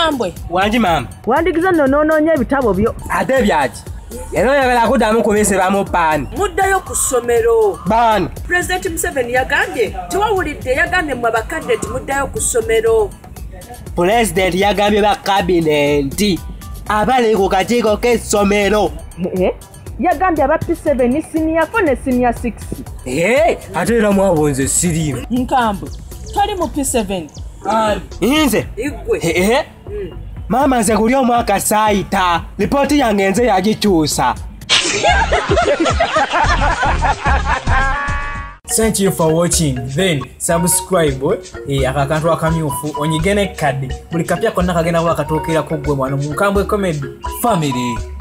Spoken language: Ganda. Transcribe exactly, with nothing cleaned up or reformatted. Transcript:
Nkambwe. Wanji mama. Wandikiza nonoonya ebitabo byo. Ate byaki. Eno yagala kuddamu kubisira mu paani. Muddayo ku ssomero. Baani. President Museveni yagambye tewawulidde yagambye mu abakadde nti muddayo ku ssomero. President yagambye ba kabinenti abali ku kakiiko k'essomero. Eh? Yagambye aba P seven senior four ne senior six. Eh, ate era mwabonze sirimu. Nkambwe. Tali mu P seven. Ani. Inze. Igwe. Eh. Mm. Mama nze kuli omwaka saayita. Lipooti yange nze yagikyusa. Thank you for watching. Then subscribe eh akakantu akamyufu onyigene kadi buli kapya konna kagenda wakatookera ko gwe mwana mu Nkambwe Comedy family.